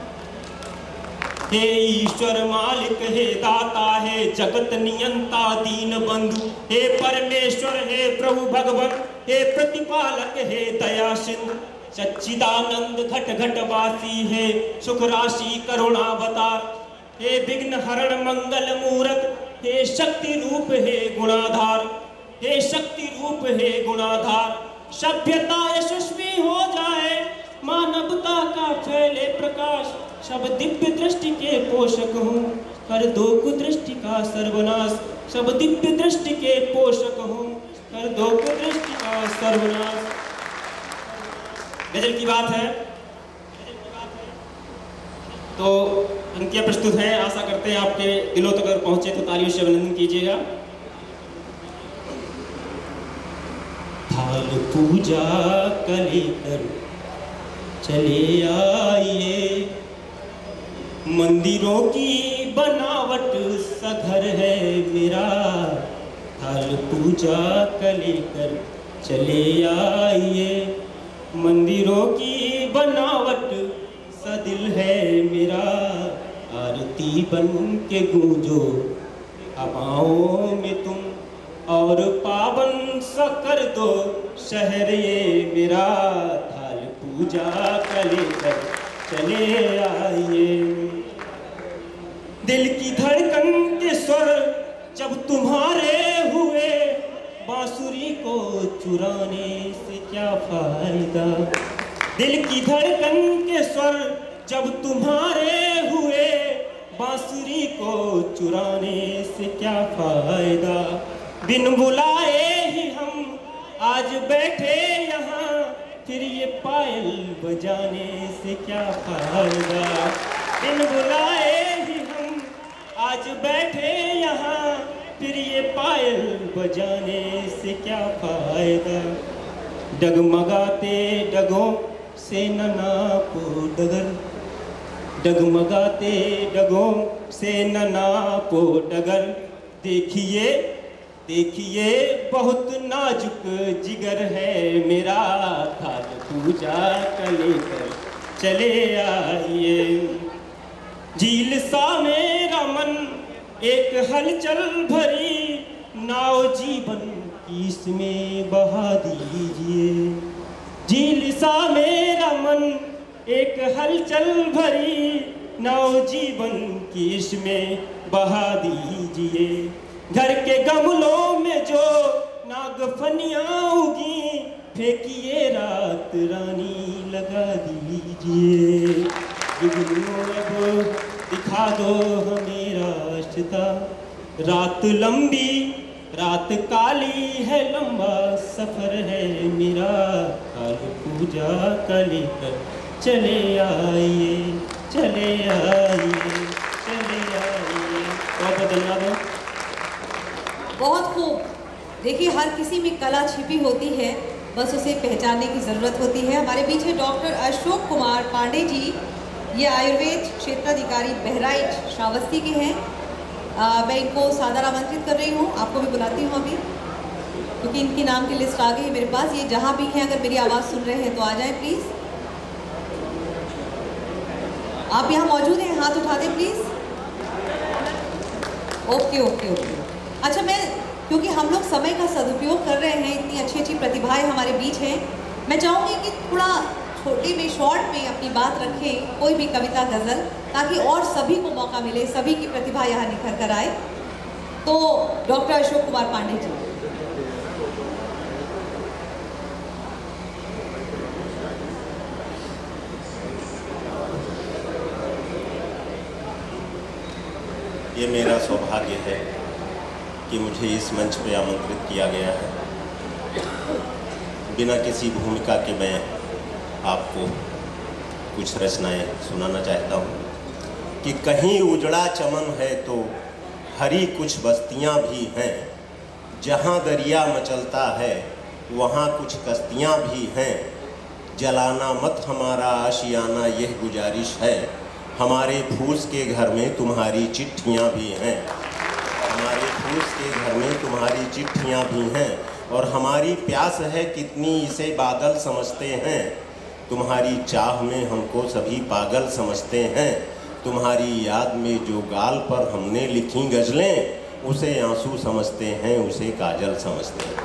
हे ईश्वर मालिक हे दाता, हे जगत नियंता दीन बंधु, हे परमेश्वर हे प्रभु भगवत, हे प्रतिपालक हे दया सिंधु, सच्चिदानंद घट घट वासी, हे सुख राशि करुणावतार, हे विघ्न हरण मंगल मूरत, हे शक्ति रूप हे गुणाधार, हे शक्ति रूप हे गुणाधार। सभ्यता यशस्वी हो जाए, मानवता का फैले प्रकाश, सब दिव्य दृष्टि के पोषक हूँ, कर दो कुदृष्टि का सर्वनाश, सब दिव्य दृष्टि के पोषक हूँ, कर दो कुदृष्टि का सर्वनाश। गजल की बात है तो पंक्तियां प्रस्तुत हैं। आशा करते हैं आपके दिलों तक अगर पहुंचे तो तालियों से अभिनंदन कीजिएगा। थाल पूजा कलेकर चले आइए, मंदिरों की बनावट सा घर है मेरा, थाल पूजा कलेकर चले आइए, मंदिरों की बनावट सा दिल है मेरा, आरती बन के गूंजो हवाओं में तुम, और पावन सा कर दो शहर ये मेरा, थाल पूजा का लेकर चले आइए। दिल की धड़कन के स्वर जब तुम्हारे हुए, बांसुरी को चुराने से क्या फायदा, दिल की धड़कन के स्वर जब तुम्हारे हुए, बांसुरी को चुराने से क्या फायदा, बिन बुलाए ही हम आज बैठे यहाँ, फिर ये पायल बजाने से क्या फायदा, बिन बुलाए ही हम आज बैठे यहाँ, फिर ये पायल बजाने से क्या फायदा, डगमगाते डगों से न नापो डगर, डगमगाते डगों से न नापो डगर, देखिए देखिए बहुत नाजुक जिगर है मेरा, थाल पूजा का लेकर चले आइए। झील सा मेरा मन एक हलचल भरी नाव जीवन की इसमें बहा दीजिए, झील सा मेरा मन एक हलचल भरी नाव जीवन की इसमें बहा दीजिए, घर के गमलों में जो नागफनियाँ उगी, फेंकिए रात रानी लगा दीजिए, अब दिखा दो हमें रास्ता, रात लंबी रात काली है, लंबा सफर है मेरा, थाल पूजा का लेकर चले आइए, चले आइए, चले आइए। बहुत धन्यवाद। बहुत खूब। देखिए हर किसी में कला छिपी होती है, बस उसे पहचानने की ज़रूरत होती है। हमारे बीच है डॉक्टर अशोक कुमार पांडे जी, ये आयुर्वेद क्षेत्राधिकारी बहराइच श्रावस्ती के हैं। मैं इनको सादर आमंत्रित कर रही हूँ, आपको भी बुलाती हूँ अभी, क्योंकि इनकी नाम की लिस्ट आ गई है मेरे पास। ये जहाँ भी हैं, अगर मेरी आवाज़ सुन रहे हैं तो आ जाएं प्लीज़। आप यहाँ मौजूद हैं, हाथ उठा दें प्लीज़। Okay okay okay. अच्छा, मैं क्योंकि हम लोग समय का सदुपयोग कर रहे हैं, इतनी अच्छी अच्छी प्रतिभाएं हमारे बीच हैं, मैं चाहूँगी कि थोड़ा छोटे में, शॉर्ट में अपनी बात रखें, कोई भी कविता गज़ल, ताकि और सभी को मौका मिले, सभी की प्रतिभा यहाँ निखर कर आए। तो डॉक्टर अशोक कुमार पांडे जी। ये मेरा सौभाग्य है कि मुझे इस मंच पे आमंत्रित किया गया है। बिना किसी भूमिका के मैं आपको कुछ रचनाएं सुनाना चाहता हूँ कि कहीं उजड़ा चमन है तो हरी कुछ बस्तियाँ भी हैं, जहाँ दरिया मचलता है वहाँ कुछ कश्तियाँ भी हैं। जलाना मत हमारा आशियाना, यह गुजारिश है, हमारे फूस के घर में तुम्हारी चिट्ठियाँ भी हैं। हमारे फूस के घर में तुम्हारी चिट्ठियाँ भी हैं, और हमारी प्यास है कितनी इसे बादल समझते हैं। तुम्हारी चाह में हमको सभी पागल समझते हैं। तुम्हारी याद में जो गाल पर हमने लिखी गज़लें, उसे आंसू समझते हैं, उसे काजल समझते हैं।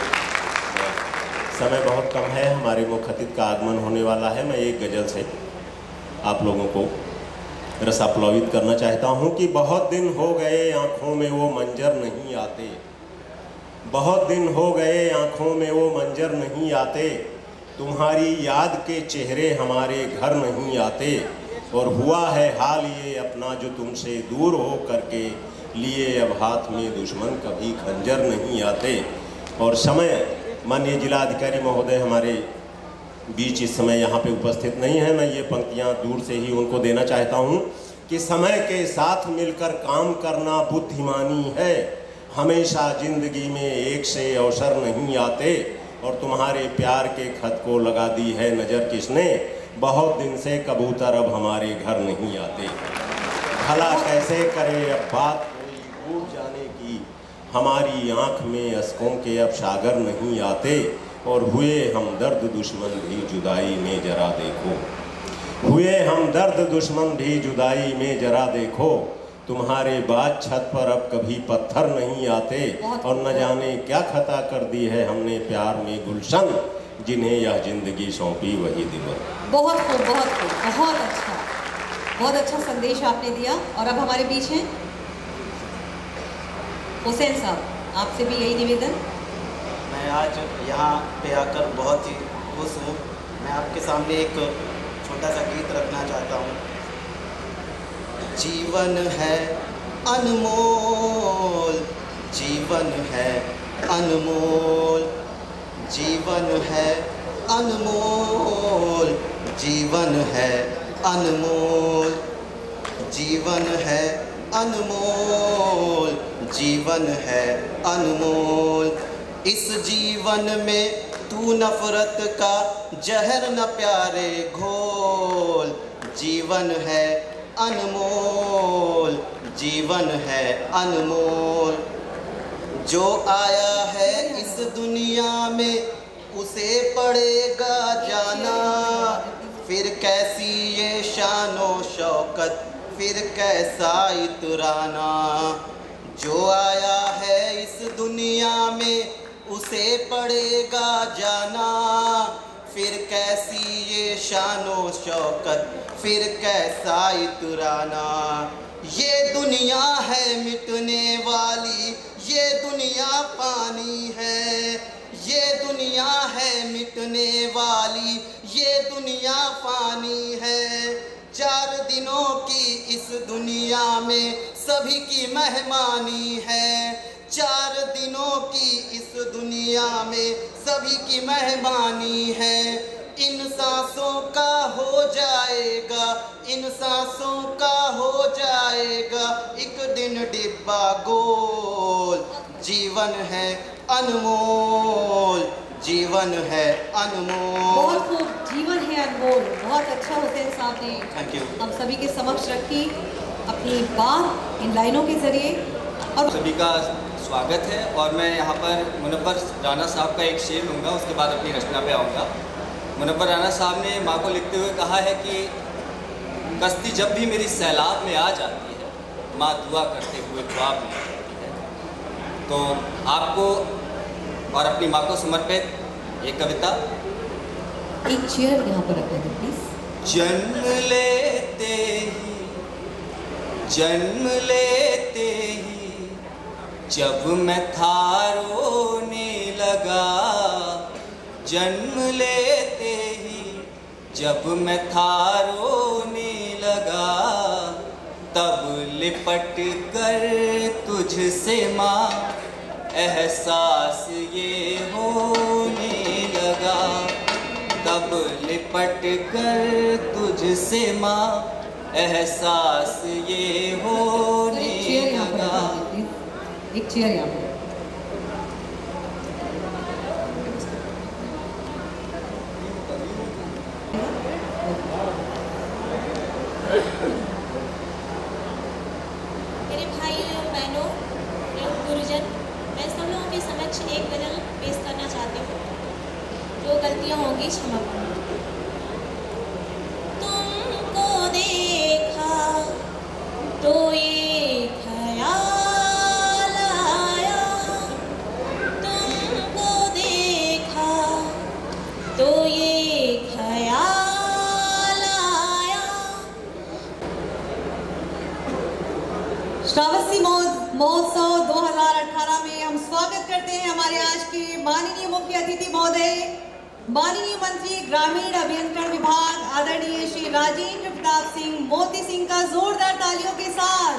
समय बहुत कम है, हमारे मुखतिब का आगमन होने वाला है। मैं एक गज़ल से आप लोगों को रसाप्लावित करना चाहता हूँ कि बहुत दिन हो गए आँखों में वो मंजर नहीं आते, बहुत दिन हो गए आँखों में वो मंजर नहीं आते, तुम्हारी याद के चेहरे हमारे घर नहीं आते, और हुआ है हाल ये अपना जो तुमसे दूर हो करके, लिए अब हाथ में दुश्मन कभी खंजर नहीं आते। और समय, माननीय जिलाधिकारी महोदय हमारे बीच इस समय यहाँ पे उपस्थित नहीं है, मैं ये पंक्तियाँ दूर से ही उनको देना चाहता हूँ कि समय के साथ मिलकर काम करना बुद्धिमानी है, हमेशा ज़िंदगी में एक से अवसर नहीं आते, और तुम्हारे प्यार के खत को लगा दी है नज़र किसने, बहुत दिन से कबूतर अब हमारे घर नहीं आते। भला कैसे करे अब बात कोई भूल जाने की, हमारी आँख में अश्कों के अब सागर नहीं आते, और हुए हम दर्द दुश्मन भी जुदाई में जरा देखो, हुए हम दर्द दुश्मन भी जुदाई में जरा देखो, तुम्हारे बाद छत पर अब कभी पत्थर नहीं आते, और न जाने क्या खता कर दी है हमने प्यार में गुलशन, जिन्हें यह जिंदगी सौंपी वही दिवर। बहुत खूब, बहुत खूब, बहुत अच्छा संदेश आपने दिया। और अब हमारे बीच हैं हुसैन साहब, आपसे भी यही निवेदन। मैं आज यहाँ पे आकर बहुत ही खुश हूँ। मैं आपके सामने एक छोटा सा गीत रखना चाहता हूँ। जीवन है अनमोल, जीवन है अनमोल, जीवन है अनमोल, जीवन है अनमोल, जीवन है अनमोल, जीवन है अनमोल। इस जीवन में तू नफरत का जहर न प्यारे घोल, जीवन है अनमोल, जीवन है अनमोल। जो आया है इस दुनिया में उसे पड़ेगा जाना, फिर कैसी ये शानो शौकत, फिर कैसा इतराना। जो आया है इस दुनिया में उसे पड़ेगा जाना, फिर कैसी ये शानो शौकत, फिर कैसा इतराना। ये दुनिया है मिटने वाली, ये दुनिया पानी है, ये दुनिया है मिटने वाली, ये दुनिया पानी है। 4 दिनों की इस दुनिया में सभी की मेहमानी है, 4 दिनों की इस दुनिया में सभी की मेहमानी है। इन सांसों का हो जाएगा, इन सांसों का हो जाएगा एक दिन डिब्बा गोल। जीवन है अनमोल, जीवन है अनमोल। बहुत खूब, जीवन है अनमोल। बहुत अच्छा हुसैन साहब ने थैंक यू। हम सभी के समक्ष रखी अपनी बात इन लाइनों के जरिए। और सभी का स्वागत है और मैं यहाँ पर मुनव्वर राना साहब का एक शेर लूँगा, उसके बाद अपनी रचना पे आऊँगा। मुनव्वर राना साहब ने माँ को लिखते हुए कहा है कि कश्ती जब भी मेरी सैलाब में आ जाती है, माँ दुआ करते हुए ख्वाब में आती है। तो आपको और अपनी माँ को समर्पित एक कविता। एक चेयर यहाँ पर रखें प्लीज। जन्म लेते ही जब मैं था रोने लगा, जन्म लेते ही जब मैं था रोने लगा, तब लिपट कर तुझसे माँ एहसास ये होने लगा, तब लिपट कर तुझसे माँ एहसास ये होने लगा। एक चेयर यहाँ पर। मेरे भाइयों और बहनों, गुरुजन, मैं सब लोगों के समक्ष एक गज़ल पेश करना चाहती हूँ। जो गलतियाँ होंगी क्षमा करो। तुमको देखा तो ये ख्याल आया, तुमको देखा तो ये ख्याल आया। श्रावस्ती महोत्सव 2018 में हम स्वागत करते हैं हमारे आज के माननीय मुख्य अतिथि महोदय, माननीय मंत्री ग्रामीण अभियंत्रण विभाग आदरणीय श्री राजेंद्र प्रताप सिंह मोती सिंह का जोरदार तालियों के साथ।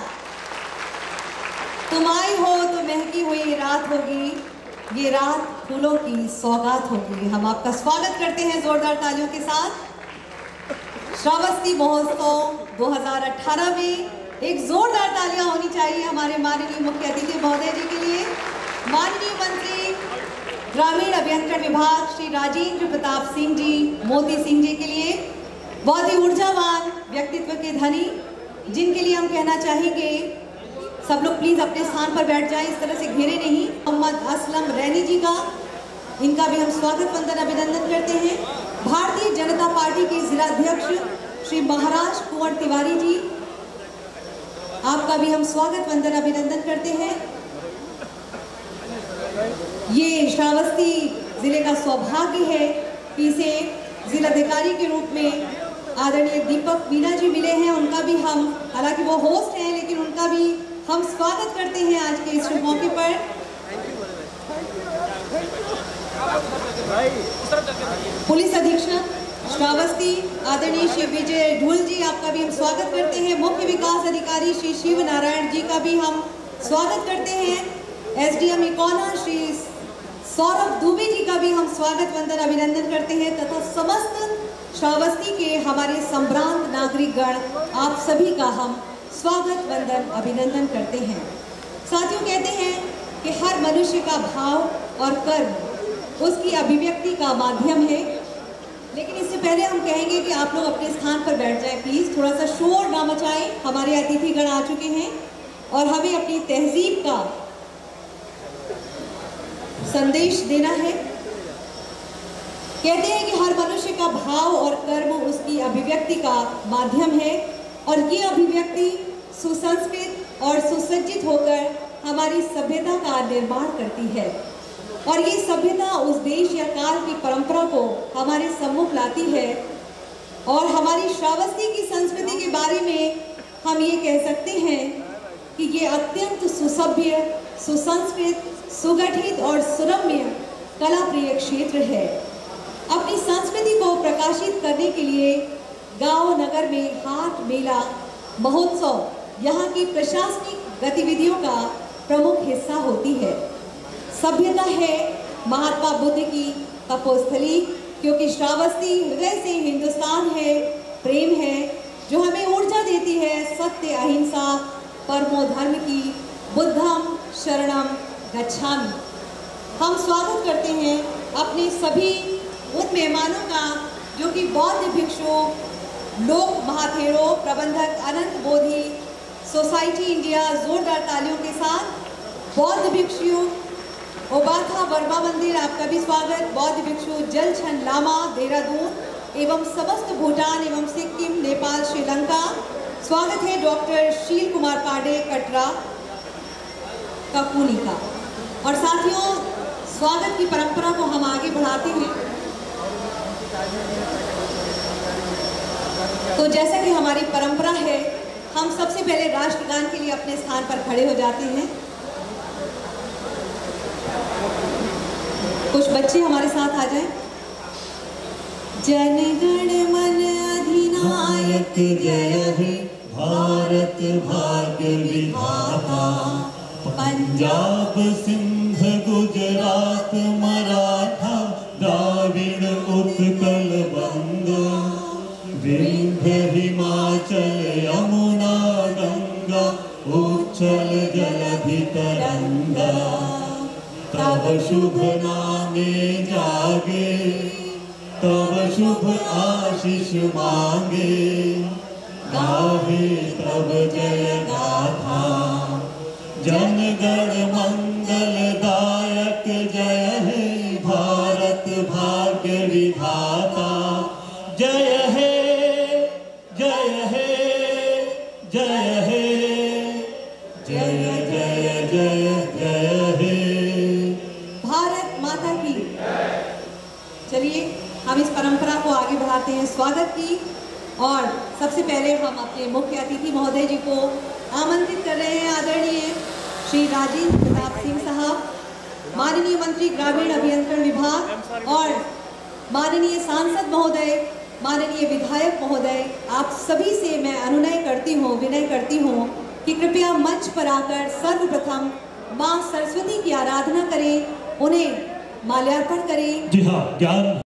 तुम आई हो तो महकी हुई रात होगी, ये रात फूलों की सौगात होगी। हम आपका स्वागत करते हैं जोरदार तालियों के साथ। श्रावस्ती महोत्सव 2018 में एक जोरदार तालियां होनी चाहिए हमारे माननीय मुख्य अतिथि महोदय जी के लिए। माननीय मंत्री ग्रामीण अभियंत्रण विभाग श्री राजेंद्र प्रताप सिंह जी मोती सिंह जी के लिए, बहुत ही ऊर्जावान व्यक्तित्व के धनी, जिनके लिए हम कहना चाहेंगे सब लोग प्लीज अपने स्थान पर बैठ जाएं, इस तरह से घेरे नहीं। मोहम्मद असलम रैनी जी का, इनका भी हम स्वागत वंदन अभिनंदन करते हैं। भारतीय जनता पार्टी के जिलाध्यक्ष श्री महाराज कुंवर तिवारी जी, आपका भी हम स्वागत वंदन अभिनंदन करते हैं। ये श्रावस्ती जिले का सौभाग्य है कि इसे जिलाधिकारी के रूप में आदरणीय दीपक मीणा जी मिले हैं। उनका भी हम, हालांकि वो होस्ट हैं, लेकिन उनका भी हम स्वागत करते हैं आज के इस मौके पर। पुलिस अधीक्षक श्रावस्ती आदरणीय श्री विजय ढुल जी, आपका भी हम स्वागत करते हैं। मुख्य विकास अधिकारी श्री शिव नारायण जी का भी हम स्वागत करते हैं। एसडीएम इकोना श्री सौरभ दुबे जी का भी हम स्वागत वंदन अभिनंदन करते हैं, तथा समस्त श्रावस्ती के हमारे संभ्रांत नागरिक गण, आप सभी का हम स्वागत वंदन अभिनंदन करते हैं। साथियों, कहते हैं कि हर मनुष्य का भाव और कर्म उसकी अभिव्यक्ति का माध्यम है, लेकिन इससे पहले हम कहेंगे कि आप लोग अपने स्थान पर बैठ जाएं प्लीज, थोड़ा सा शोर ना मचाएं। हमारे अतिथिगण आ चुके हैं और हमें अपनी तहजीब का संदेश देना है। कहते हैं कि हर मनुष्य का भाव और कर्म उसकी अभिव्यक्ति का माध्यम है, और ये अभिव्यक्ति सुसंस्कृत और सुसज्जित होकर हमारी सभ्यता का निर्माण करती है, और ये सभ्यता उस देश या काल की परंपरा को हमारे सम्मुख लाती है। और हमारी श्रावस्ती की संस्कृति के बारे में हम ये कह सकते हैं कि ये अत्यंत सुसभ्य, सुसंस्कृत, सुगठित और सुरम्य कला प्रिय क्षेत्र है। अपनी संस्कृति को प्रकाशित करने के लिए गांव नगर में हाट, मेला, महोत्सव यहाँ की प्रशासनिक गतिविधियों का प्रमुख हिस्सा होती है। सभ्यता है महात्मा बुद्ध की तपोस्थली, क्योंकि श्रावस्ती हृदय से हिंदुस्तान है, प्रेम है, जो हमें ऊर्जा देती है सत्य, अहिंसा, परमो धर्म की। बुद्धम शरणम गच्छामि। हम स्वागत करते हैं अपने सभी उन मेहमानों का जो कि बौद्ध भिक्षु लोक महाथेरो प्रबंधक अनंत बोधि सोसाइटी इंडिया जोरदार तालियों के साथ बौद्ध भिक्षु ओबाथा वर्मा मंदिर आपका भी स्वागत। बौद्ध भिक्षु जलछन लामा देहरादून एवं समस्त भूटान एवं सिक्किम नेपाल श्रीलंका स्वागत है। डॉक्टर शील कुमार पांडे कटरा कपूनी का। और साथियों स्वागत की परंपरा को हम आगे बढ़ाते हैं। तो जैसा कि हमारी परंपरा है हम सबसे पहले राष्ट्रगान के लिए अपने स्थान पर खड़े हो जाते हैं। कुछ बच्चे हमारे साथ आ जाएं। जन गण मन अधिनायक जय हे भारत भाग्य विधाता, पंजाब सिंध गुजरात मराठा द्राविड़ उत्कल बंग, विंध्य हिमाचल यमुना गंगा उच्छल जलधि तरंगा, तब शुभ नामे जागे तब शुभ आशीष मांगे, गावे तब जय गाथा जन गण मंगल दायक जय हे भारत भाग्य विधाता, जय हे जय हे जय हे जय जय जय जय हे भारत माता की। चलिए हम इस परंपरा को आगे बढ़ाते हैं स्वागत की। और सबसे पहले हम अपने मुख्य अतिथि महोदय जी को आमंत्रित कर रहे हैं। आदरणीय श्री राजेंद्र प्रताप सिंह साहब, माननीय मंत्री ग्रामीण अभियंत्रण विभाग और माननीय सांसद महोदय, माननीय विधायक महोदय, आप सभी से मैं अनुनय करती हूँ, विनय करती हूँ कि कृपया मंच पर आकर सर्वप्रथम माँ सरस्वती की आराधना करें, उन्हें माल्यार्पण करें। जी हाँ, ज्ञान